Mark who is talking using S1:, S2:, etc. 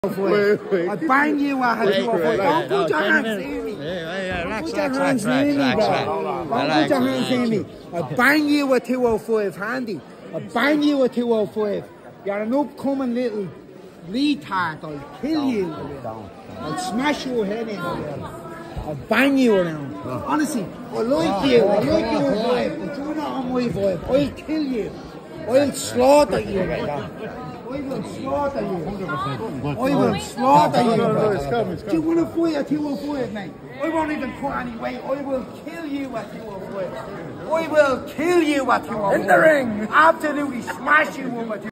S1: I bang you at 205. Don't put your hands near me. Don't put your hands near me, bro. Don't put your hands near me. I bang you at 205, handy. I bang you at 205. You're an upcoming little retard. I'll kill you. I'll smash your head in. I'll bang you around. Honestly, I like you. I like your vibe. But you're not on my vibe. I'll kill you. I'll slaughter you. I will slaughter you. I will slaughter you. Do you want to fight at 205, mate? I won't even put any weight. I will kill you at 205. I will kill you at 205. In the ring. Absolutely smash you up at 205.